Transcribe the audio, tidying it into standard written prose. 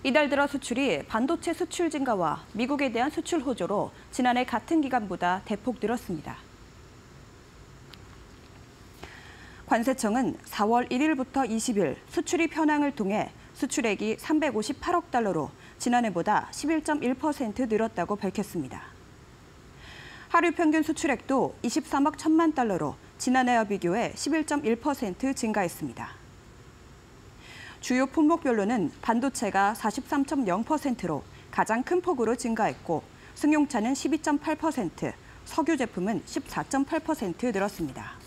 이달 들어 수출이 반도체 수출 증가와 미국에 대한 수출 호조로 지난해 같은 기간보다 대폭 늘었습니다. 관세청은 4월 1일부터 20일 수출입 현황을 통해 수출액이 358억 달러로 지난해보다 11.1% 늘었다고 밝혔습니다. 하루 평균 수출액도 23억 1천만 달러로 지난해와 비교해 11.1% 증가했습니다. 주요 품목별로는 반도체가 43.0%로 가장 큰 폭으로 증가했고 승용차는 12.8%, 석유 제품은 14.8% 늘었습니다.